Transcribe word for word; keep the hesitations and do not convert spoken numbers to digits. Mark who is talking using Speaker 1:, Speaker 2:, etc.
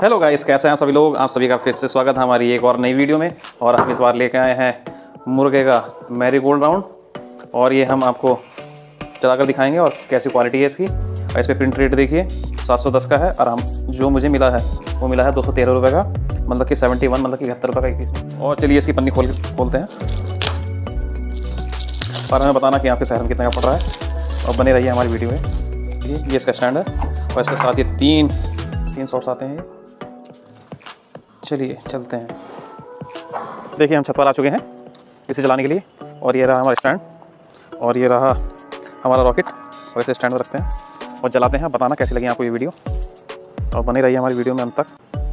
Speaker 1: Hello guys, कैसे हैं सभी लोग। आप सभी का फिर से स्वागत है हमारी एक और नई वीडियो में। और हम इस बार लेके आए हैं मुर्गे का मैरीगोल्ड राउंड और ये हम आपको चलाकर दिखाएंगे और कैसी क्वालिटी है इसकी। और इस पर प्रिंट रेट देखिए सात सौ दस का है और हम जो मुझे मिला है वो मिला है दो सौ तेरह रुपये का, मतलब कि सेवेंटी वन मतलब कि इकहत्तर रुपये का एक पीस। और चलिए इसकी पन्नी खोल खोलते हैं और हमें बताना कि आपके शहर में कितने का पड़ रहा है और बने रहिए हमारी वीडियो में। ये ये इसका स्टैंड है और इसके साथ ये तीन तीन शॉर्ट्स आते हैं। चलिए चलते हैं। देखिए हम छत पर आ चुके हैं इसे चलाने के लिए। और ये रहा हमारा स्टैंड और ये रहा हमारा रॉकेट और इसे स्टैंड पर रखते हैं और चलाते हैं। बताना कैसी लगी आपको ये वीडियो और बने रहिए हमारी वीडियो में अंत तक।